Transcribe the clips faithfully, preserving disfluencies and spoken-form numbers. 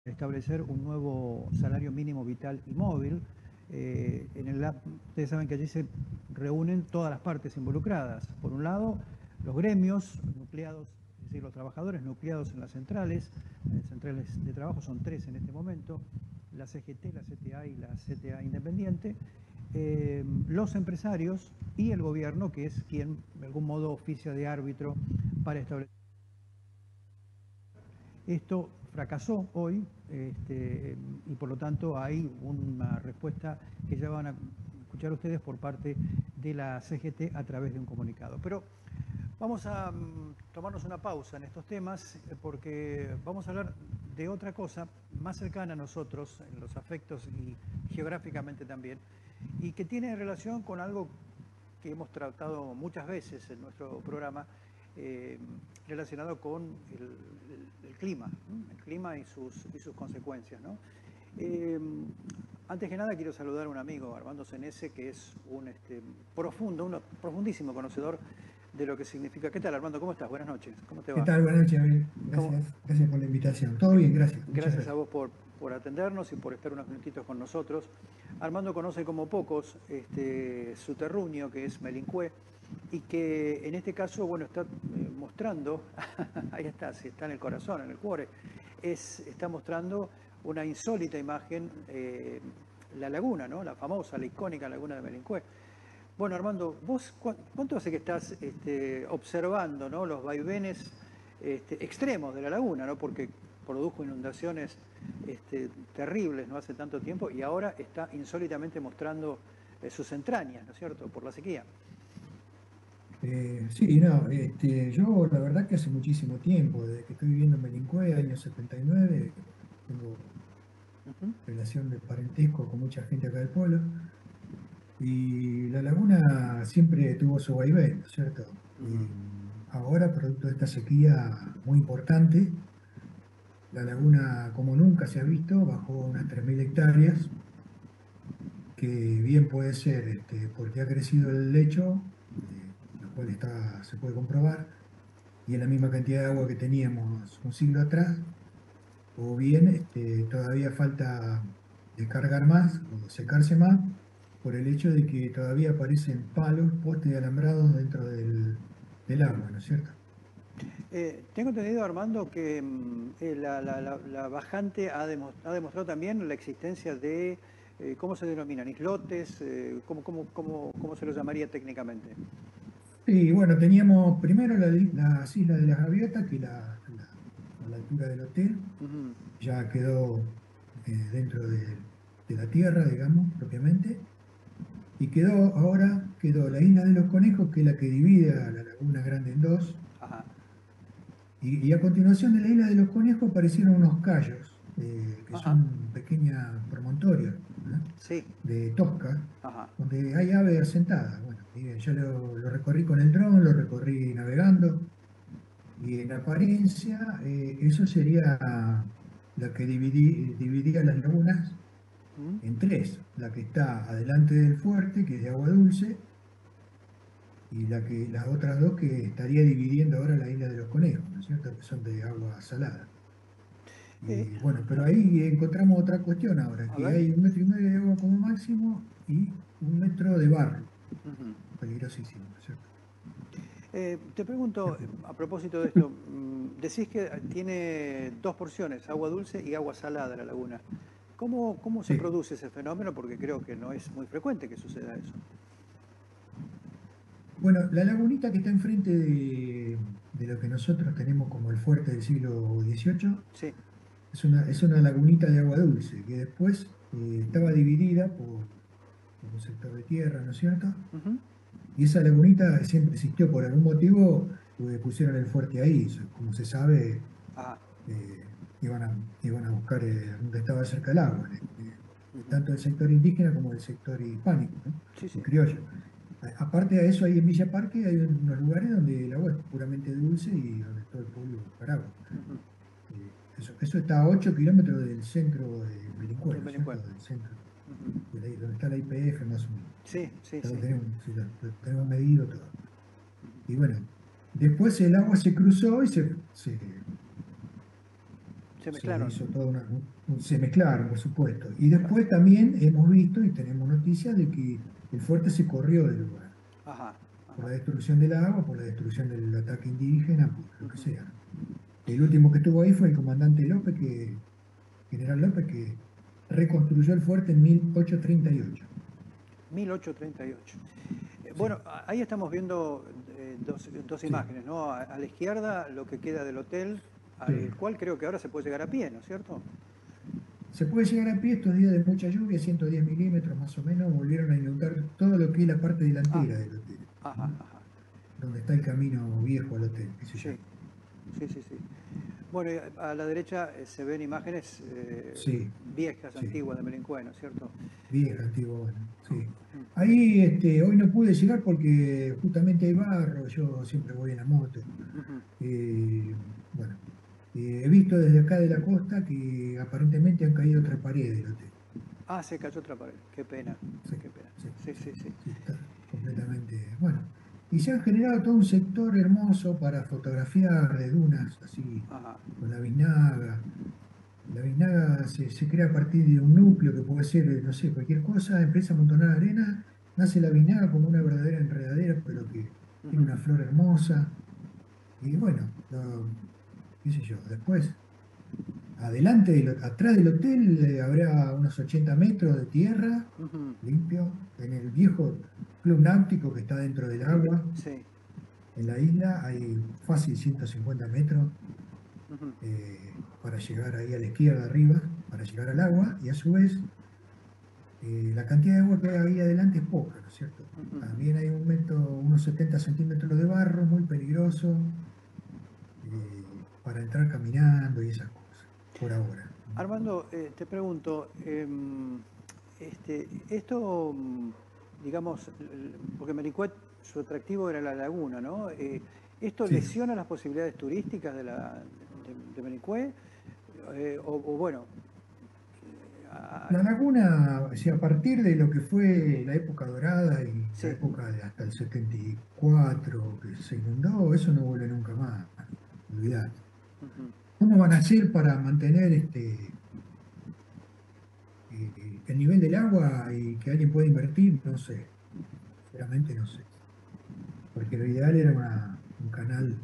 establecer un nuevo salario mínimo vital y móvil. Eh, en el, ustedes saben que allí se reúnen todas las partes involucradas. Por un lado, los gremios nucleados, es decir, los trabajadores nucleados en las centrales, eh, centrales de trabajo son tres en este momento, la C G T, la C T A y la C T A Independiente, eh, los empresarios y el gobierno, que es quien de algún modo oficia de árbitro para establecer. Esto fracasó hoy este, y por lo tanto hay una respuesta que ya van a escuchar ustedes por parte de la C G T a través de un comunicado. Pero vamos a um, tomarnos una pausa en estos temas porque vamos a hablar de otra cosa más cercana a nosotros, en los afectos y geográficamente también, y que tiene relación con algo que hemos tratado muchas veces en nuestro programa, eh, relacionado con el, el, el clima, ¿no? El clima y sus, y sus consecuencias, ¿no? Eh, antes que nada quiero saludar a un amigo, Armando Senese, que es un este, profundo, un profundísimo conocedor de lo que significa. ¿Qué tal, Armando? ¿Cómo estás? Buenas noches. ¿Cómo te ¿Qué va? tal? Buenas noches, Abel. ¿Cómo? Gracias, gracias por la invitación. Todo bien, gracias. Muchas Gracias a gracias. vos por, por atendernos y por estar unos minutitos con nosotros. Armando conoce como pocos este, su terruño, que es Melincué, y que en este caso, bueno, está eh, mostrando, ahí está, si está en el corazón, en el cuore, es, está mostrando una insólita imagen, eh, la laguna, ¿no? La famosa, la icónica laguna de Melincué. Bueno, Armando, ¿vos cu cuánto hace que estás este, observando, ¿no?, los vaivenes este, extremos de la laguna, ¿no? Porque produjo inundaciones este, terribles no hace tanto tiempo y ahora está insólitamente mostrando eh, sus entrañas, ¿no es cierto?, por la sequía. Eh, sí, no, este, yo la verdad que hace muchísimo tiempo, desde que estoy viviendo en Melincué, año setenta y nueve, tengo Ujú. relación de parentesco con mucha gente acá del pueblo, y la laguna siempre tuvo su vaivén, ¿no es cierto? Ujú. Y ahora, producto de esta sequía muy importante, la laguna, como nunca se ha visto, bajó unas tres mil hectáreas, que bien puede ser este, porque ha crecido el lecho, eh, lo cual está, se puede comprobar, y es la misma cantidad de agua que teníamos un siglo atrás, o bien este, todavía falta descargar más o secarse más por el hecho de que todavía aparecen palos, postes de alambrados dentro del, del agua, ¿no es cierto? Eh, tengo entendido, Armando, que mm, eh, la, la- la- la bajante ha, demo- ha demostrado también la existencia de, eh, ¿cómo se denominan? Islotes, eh, ¿cómo, cómo- cómo- cómo se lo llamaría técnicamente? Y bueno, teníamos primero la- las Islas de las Gaviotas, que la, la- a la altura del hotel Ujú. ya quedó eh, dentro de, de la tierra, digamos, propiamente, y quedó, ahora quedó la isla de los conejos, que es la que divide a la Laguna Grande en dos, Ajá, y, y a continuación de la isla de los conejos aparecieron unos cayos, eh, que ajá, son pequeños promontorios, ¿eh?, sí, de Tosca, ajá. donde hay aves asentadas. Bueno, y yo lo, lo recorrí con el dron, lo recorrí navegando, y en apariencia eh, eso sería la que dividí- dividía las lagunas ¿Mm? en tres: la que está adelante del fuerte, que es de agua dulce, y la que, las otras dos que estaría dividiendo ahora la isla de los conejos, ¿no es cierto?, que son de agua salada. Eh, Y bueno, pero ahí encontramos otra cuestión ahora, a que ver. hay un metro y medio de agua como máximo y un metro de barro, Ujú. peligrosísimo, ¿no es cierto? Eh, te pregunto, a propósito de esto, mm, decís que tiene dos porciones, agua dulce y agua salada la laguna. ¿Cómo, cómo se Sí. produce ese fenómeno? Porque creo que no es muy frecuente que suceda eso. Bueno, la lagunita que está enfrente de, de lo que nosotros tenemos como el fuerte del siglo dieciocho, Sí. es una, es una lagunita de agua dulce, que después eh, estaba dividida por, por un sector de tierra, ¿no es cierto? Ujú. Y esa lagunita siempre existió por algún motivo, pues pusieron el fuerte ahí. Eso, como se sabe, Ah, eh, iban a, iban a buscar eh, donde estaba cerca el agua, eh, eh, ujú. tanto del sector indígena como del sector hispánico, ¿no?, Sí, o sí. criollo. A- Aparte de eso, ahí en Villa Parque hay unos lugares donde el agua es puramente dulce y donde todo el pueblo busca agua. Ujú. Eh, eso, eso está a ocho kilómetros del centro de Melicué, De ¿no es Benicuén. cierto? Del centro, Ujú. de la- donde está la I P F más o menos. Sí, sí, Ya lo sí. tenemos, sí, lo, lo tenemos medido todo. Y bueno, después el agua se cruzó y se, se, Se se mezclaron. hizo toda una, un- se mezclaron, por supuesto. Y después también hemos visto y tenemos noticias de que el fuerte se corrió del lugar, Ajá, por ajá. la destrucción del agua, por la destrucción del ataque indígena, por lo que Ujú. sea, ¿no? El último que estuvo ahí fue el comandante López, que, general López, que reconstruyó el fuerte en mil ochocientos treinta y ocho. mil ochocientos treinta y ocho. Eh, Sí, Bueno, a- ahí estamos viendo eh, dos, dos sí, imágenes, ¿no? A, a la izquierda lo que queda del hotel, sí. al cual creo que ahora se puede llegar a pie, ¿no es cierto? Se puede llegar a pie estos días de mucha lluvia, ciento diez milímetros más o menos, volvieron a inundar todo lo que es la parte Ah, delantera del hotel, ajá, ¿no? ajá. Donde está el camino viejo al hotel, que se Sí, llama. sí, sí, sí. Bueno, y a a la derecha eh, se ven imágenes eh, Sí, viejas, sí, antiguas de Melincue, ¿no es cierto? vieja, antigua, bueno, sí. Ahí este, hoy no pude llegar porque justamente hay barro, yo siempre voy en la moto. Ujú. Eh, bueno, eh, he visto desde acá de la costa que aparentemente han caído otra pared del hotel. Ah, se cayó otra pared. Qué pena, Sí, qué pena. sí, Sí, sí, sí, sí. sí, está completamente. Bueno, y se han generado todo un sector hermoso para fotografiar de dunas, así, Ajá. con la biznaga. La biznaga se, se crea a partir de un núcleo que puede ser, eh, no sé, cualquier cosa, empieza a amontonar arena, nace la biznaga como una verdadera enredadera, pero que tiene Ujú. una flor hermosa. Y bueno, lo- qué sé yo, después. Adelante, del ho- atrás del hotel eh, habrá unos ochenta metros de tierra, Ujú. limpio, en el viejo club náutico que está dentro del agua, Sí. en la isla, hay fácil ciento cincuenta metros Ujú. eh, para llegar ahí a la izquierda arriba, para llegar al agua, y a su vez eh, la cantidad de agua que hay ahí adelante es poca, ¿no es cierto? Ujú. También hay un metro, unos setenta centímetros de barro, muy peligroso, eh, para entrar caminando y esas cosas, por ahora. Armando, eh, te pregunto, em, este, esto, mm, digamos, l- porque Melicuet, su atractivo era la laguna, ¿no? Eh, ¿esto Sí. lesiona las posibilidades turísticas de, la, de, de Melicuet? Eh, o, o bueno, ah, La laguna, o sea, a partir de lo que fue la época dorada y la sí. época de hasta el setenta y cuatro que se inundó, eso no vuelve nunca más, olvidate. Ujú. ¿Cómo van a hacer para mantener este, eh, el nivel del agua y que alguien pueda invertir? No sé, sinceramente no sé. Porque lo ideal era una- un canal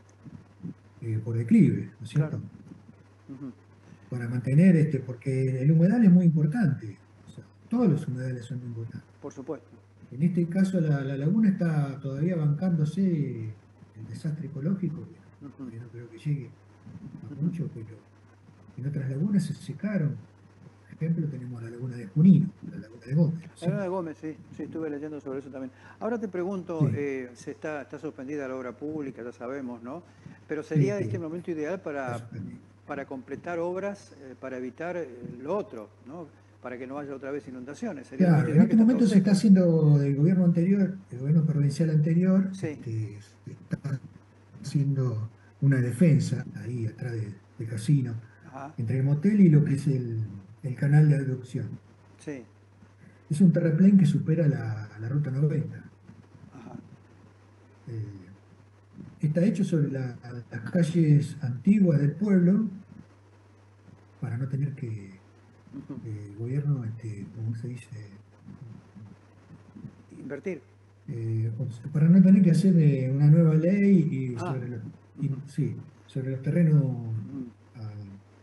eh, por declive, ¿no es Claro. cierto? Ujú. Para mantener, este, porque el humedal es muy importante, o sea, todos los humedales son muy importantes. Por supuesto. En este caso, la, la laguna está todavía bancándose el desastre ecológico, que Ujú. todavía no creo que llegue a Ujú. mucho, pero en otras lagunas se secaron. Por ejemplo, tenemos la laguna de Junín, la laguna de Gómez, ¿no es La Laguna cierto? de Gómez, sí, sí, estuve leyendo sobre eso también. Ahora te pregunto, Sí, eh, se está, está suspendida la obra pública, ya sabemos, ¿no? Pero sí, sería este el momento ideal está para, suspendido. para completar obras, eh, para evitar eh, lo otro, ¿no? Para que no haya otra vez inundaciones. Sería el momento Claro, en ideal que este está todo momento se está seco. haciendo del gobierno anterior, el gobierno provincial anterior, Sí, este, se está haciendo una defensa ahí atrás de- del casino, ajá, entre el motel y lo que es el, el canal de aducción. sí, Es un terraplén que supera la, la ruta noventa. ajá. Eh, Está hecho sobre la- las calles antiguas del pueblo para no tener que, Ujú. eh, el gobierno, este, ¿cómo se dice? Invertir. Eh, o sea, para no tener que hacer eh, una nueva ley y Ah, sobre los, ujú, y- sí, sobre los terrenos ujú. a,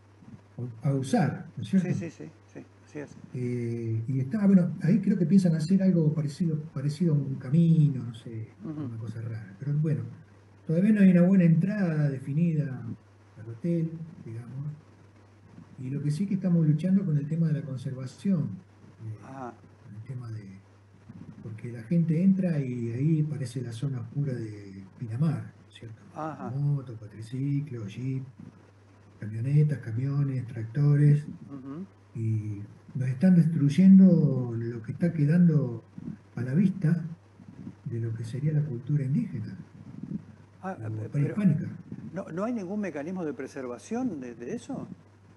a usar, ¿no es Sí, cierto? sí, sí, sí, así es. Eh, y está, bueno, ahí creo que piensan hacer algo parecido, parecido a un camino, no sé, Ujú. una cosa rara. Pero bueno, todavía no hay una buena entrada definida al hotel, digamos. Y lo que sí que estamos luchando con el tema de la conservación, eh, Ajá, con el tema de, porque la gente entra y ahí parece la zona oscura de Pinamar, ¿cierto? ajá. Moto, cuatriciclos, jeep, camionetas, camiones, tractores, Ujú. y nos están destruyendo lo que está quedando a la vista de lo que sería la cultura indígena Ah, o eh, pero prehispánica. ¿no, no hay ningún mecanismo de preservación de, de eso?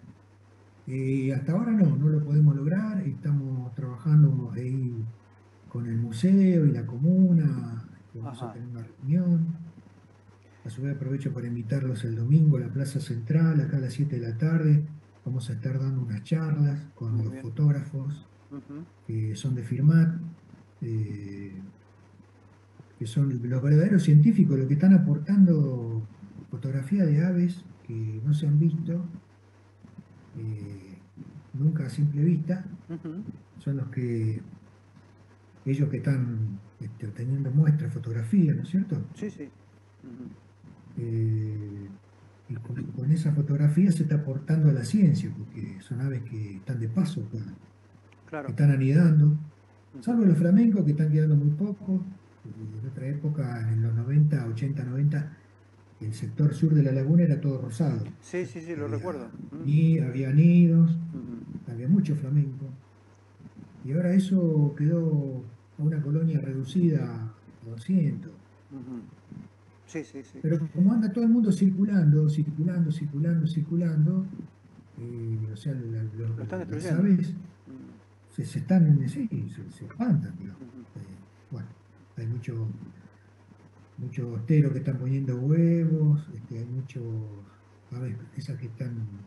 Y hasta ahora no, no lo podemos lograr. Estamos trabajando ahí con el museo y la comuna, que vamos a Ajá. tener una reunión. A su vez aprovecho para invitarlos el domingo a la Plaza Central, acá a las siete de la tarde. Vamos a estar dando unas charlas con Muy los bien. fotógrafos Ujú. que son de Firmat, eh, que son los verdaderos científicos, los que están aportando fotografía de aves que no se han visto eh, nunca a simple vista. Ujú. Son los que, ellos que están este, obteniendo muestras, fotografías, ¿no es cierto? Sí, sí. Ujú. Eh, y con, con esa fotografía se está aportando a la ciencia, porque son aves que están de paso acá, que Claro. están anidando, Ujú. salvo los flamencos que están quedando muy poco. Eh, En otra época, en los noventa, ochenta, noventa, el sector sur de la laguna era todo rosado. Sí, sí, sí, lo recuerdo. Había, Mm. ni, había nidos, Ujú. había mucho flamenco. Y ahora eso quedó a una colonia reducida a doscientos. Ujú. Sí, sí, sí. Pero como anda todo el mundo circulando, circulando, circulando, circulando, eh, o sea, la- lo- Lo están las destruyendo. aves Mm. se, se están, sí, se, se espantan, digamos. Ujú. Eh, bueno, hay mucho, muchos hosteros que están poniendo huevos, este, hay muchos aves, esas que están,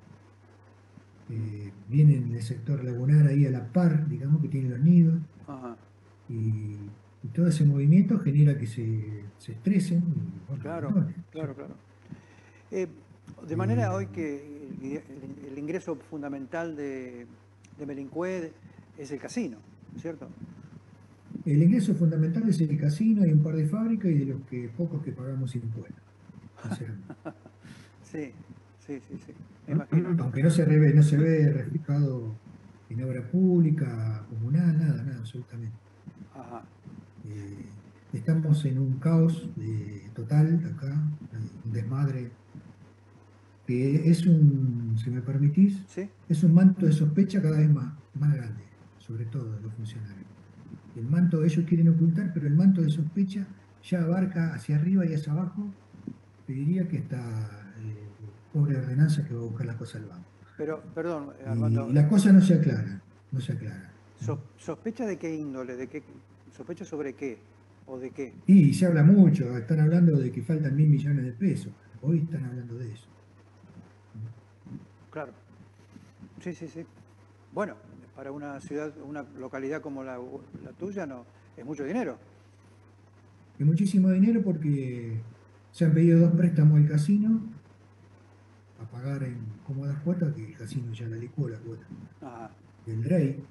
eh, vienen en el sector lagunar ahí a la par, digamos, que tienen los nidos, Ajá. y, y todo ese movimiento genera que se, se estresen y, bueno, Claro, abandonen, claro, ¿cierto? claro. Eh, de manera hoy Eh, que el, el- el ingreso fundamental de, de Melincue es el casino, ¿cierto? el ingreso fundamental es el casino, hay un par de fábricas y de los que pocos que pagamos impuestos, sinceramente. Sí, sí, sí, sí. Me imagino. Aunque no se, reve- no se ve reflejado en obra pública, comunal, nada, nada, absolutamente. Ajá. Eh, estamos en un caos eh, total acá, eh, un desmadre, que es un, si me permitís, ¿Sí? es un manto de sospecha cada vez más, más grande, sobre todo de los funcionarios. El manto ellos quieren ocultar, pero el manto de sospecha ya abarca hacia arriba y hacia abajo. Te diría que está eh, pobre ordenanza que va a buscar las cosas al banco. Pero, perdón, Y, Armando, y la cosa no se aclara, no se aclara. sos- ¿sospecha de qué índole? ¿De qué? ¿Sospecha sobre qué? ¿O de qué? Y se habla mucho, están hablando de que faltan mil millones de pesos. Hoy están hablando de eso. Claro. Sí, sí, sí. Bueno, para una ciudad, una localidad como la, la tuya, no, es mucho dinero. Y muchísimo dinero porque se han pedido dos préstamos al casino a pagar en cómodas cuotas, que el casino ya la licuó la cuota Ajá. del rey.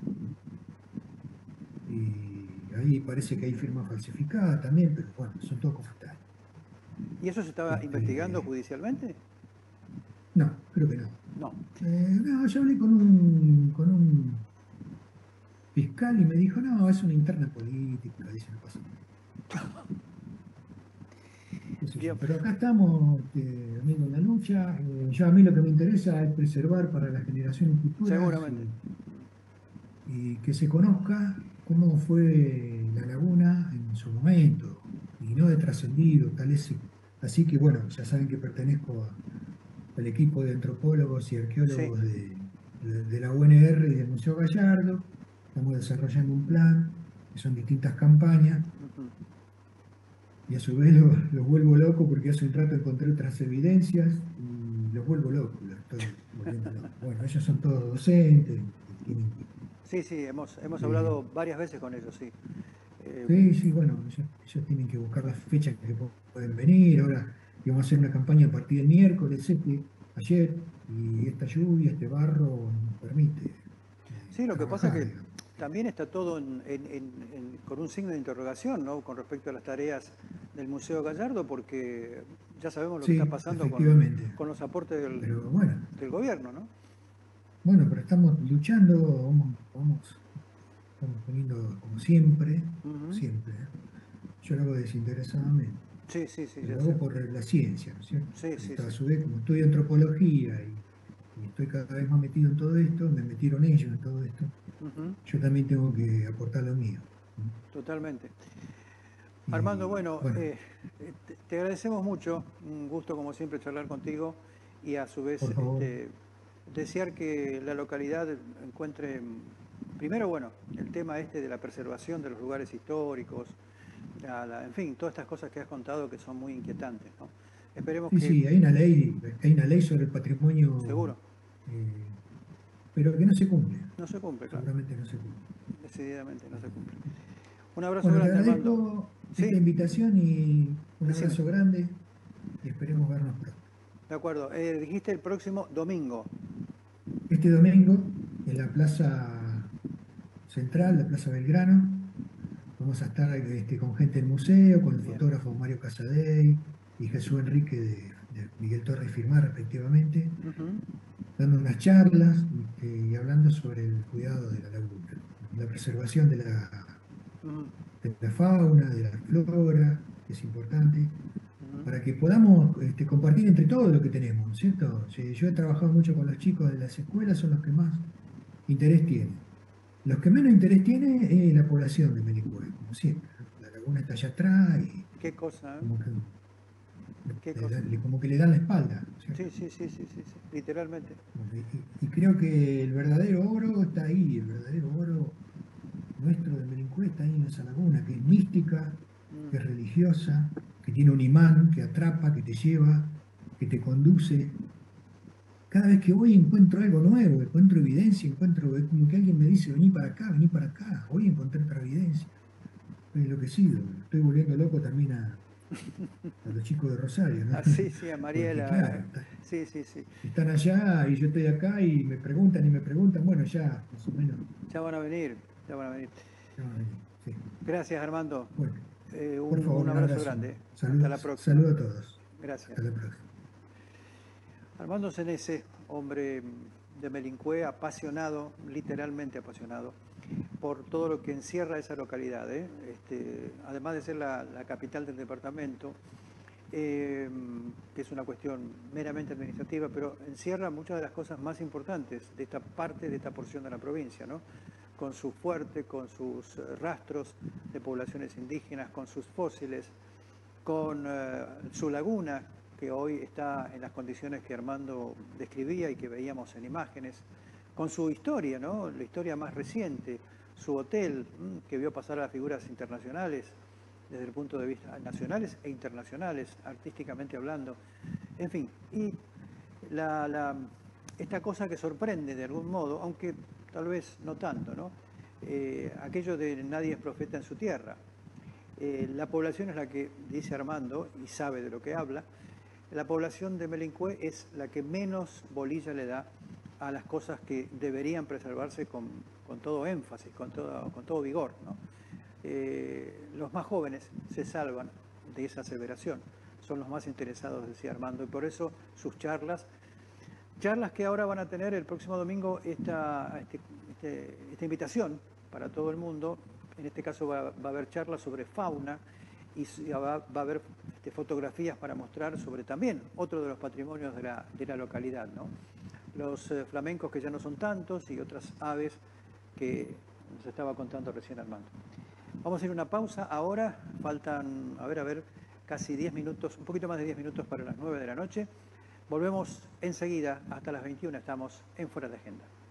Y ahí parece que hay firma falsificada también, pero bueno, son todos cofetales. ¿Y eso se estaba investigando Este, judicialmente? no, creo que no. No. Eh, no, yo hablé con un, con un fiscal y me dijo, no, es una interna política, dice, no pasa nada. Qué sé yo. Bien, Pero acá estamos, este, amigo, en la lucha. Eh, yo a mí lo que me interesa es preservar para las generaciones futuras seguramente. y, y que se conozca cómo fue la laguna en su momento y no de trascendido, tal es. Así que bueno, ya saben que pertenezco a- al equipo de antropólogos y Sí. arqueólogos de, de- de la U N R y del Museo Gallardo. Estamos desarrollando un plan, que son distintas campañas, Ujú. y a su vez los, los vuelvo locos porque hace un rato encontré otras evidencias y los vuelvo locos, los estoy volviendo locos. Bueno, ellos son todos docentes, que tienen que... Sí, sí, hemos, hemos eh, hablado varias veces con ellos, sí. Eh, sí, sí, bueno, ellos, ellos tienen que buscar las fechas que pu- pueden venir. Ahora íbamos a hacer una campaña a partir del miércoles, este, ayer, y esta lluvia, este barro no nos permite eh, sí, lo que pasa es trabajar, que digamos. también está todo en- en- en- en- con un signo de interrogación, ¿no? Con respecto a las tareas del Museo Gallardo, porque ya sabemos lo que está Sí, pasando con, efectivamente. con los aportes del, Pero bueno, del gobierno, ¿no? bueno, pero estamos luchando, vamos, vamos, estamos poniendo como siempre, Ujú. siempre. ¿Eh? Yo lo hago desinteresadamente, Sí, sí, sí, pero ya lo sé. hago por la ciencia, ¿no es cierto? Sí, sí, Pero a sí. su vez, como estudio antropología y, y estoy cada vez más metido en todo esto, me metieron ellos en todo esto, Ujú. yo también tengo que aportar lo mío. ¿No? Totalmente. Armando, Y bueno, bueno, eh, eh, te, te agradecemos mucho, un gusto como siempre charlar contigo y a su vez por favor, este, desear que la localidad encuentre, mm, primero, bueno, el tema este de la preservación de los lugares históricos, la- la- en fin, todas estas cosas que has contado que son muy inquietantes, ¿no? Esperemos Sí, que... sí, hay una ley, hay una ley sobre el patrimonio, Seguro, eh, pero que no se cumple. no se cumple, claro. Seguramente no se cumple. Decididamente no se cumple. Un abrazo Bueno, te grande, Armando. agradezco esta Sí, invitación y un decime. abrazo grande y esperemos vernos pronto. De acuerdo. Eh, dijiste el próximo domingo. Este domingo, en la Plaza Central, la Plaza Belgrano, vamos a estar este, con gente del museo, con el Bien. fotógrafo Mario Casadei y Jesús Enrique de, de Miguel Torres y Firmar, respectivamente, Ujú. dando unas charlas este, y hablando sobre el cuidado de la laguna, la preservación de la, Ujú. de la fauna, de la flora, que es importante, Ujú. para que podamos este, compartir entre todos lo que tenemos, ¿no es cierto? Sí, yo he trabajado mucho con los chicos de las escuelas, son los que más interés tienen. Los que menos interés tiene es la población de Melicué, como siempre, ¿no? La laguna está allá atrás y Qué cosa, ¿eh? como que, Qué le, cosa. dan- le- como que le dan la espalda, ¿no es Sí, cierto? sí, sí, sí, sí, sí, literalmente. Y, y creo que el verdadero oro está ahí, el verdadero oro nuestro de Melicué está ahí en esa laguna, que es mística, que es Mm. religiosa, que tiene un imán, que atrapa, que te lleva, que te conduce. Cada vez que voy encuentro algo nuevo, encuentro evidencia, encuentro, es como que alguien me dice, vení para acá, vení para acá, hoy encontré otra evidencia. Estoy enloquecido, estoy volviendo loco también a, a los chicos de Rosario, ¿no? Ah, sí, sí, a Porque Mariela. claro, está- Sí, sí, sí. están allá y yo estoy acá y me preguntan y me preguntan, bueno, ya más o menos, Ya van a venir, ya van a venir. ya van a venir. Sí. Gracias, Armando. Bueno, Eh, por un, favor, un un abrazo abrazo. grande. Hasta la Saludos, próxima. saludo a todos. Gracias. Hasta la próxima. Armando Cenese, hombre de Melicué, apasionado, literalmente apasionado, por todo lo que encierra esa localidad. ¿eh? Este, además de ser la, la capital del departamento, eh, que es una cuestión meramente administrativa, pero encierra muchas de las cosas más importantes de esta parte, de esta porción de la provincia, ¿no? Con su fuerte, con sus rastros de poblaciones indígenas, con sus fósiles, con uh, su laguna, que hoy está en las condiciones que Armando describía y que veíamos en imágenes, con su historia, ¿no? La historia más reciente, su hotel, mmm, que vio pasar a las figuras internacionales, desde el punto de vista nacionales e internacionales, artísticamente hablando, en fin, y la, la, esta cosa que sorprende de algún modo, aunque tal vez no tanto, ¿no? Eh, aquello de nadie es profeta en su tierra. Eh, la población es la que, dice Armando, y sabe de lo que habla, la población de Melicué es la que menos bolilla le da a las cosas que deberían preservarse con, con todo énfasis, con todo, con todo vigor, ¿no? Eh, los más jóvenes se salvan de esa aseveración, son los más interesados, decía Armando, y por eso sus charlas, charlas que ahora van a tener el próximo domingo esta, este, este, esta invitación para todo el mundo. En este caso va, va a haber charlas sobre fauna y va, va a haber este, fotografías para mostrar sobre también otro de los patrimonios de la, de la localidad, ¿no? Los eh, flamencos que ya no son tantos y otras aves que nos estaba contando recién Armando. Vamos a ir a una pausa ahora, faltan, a ver, a ver, casi diez minutos, un poquito más de diez minutos para las nueve de la noche. Volvemos enseguida, hasta las veintiuna estamos en Fuera de Agenda.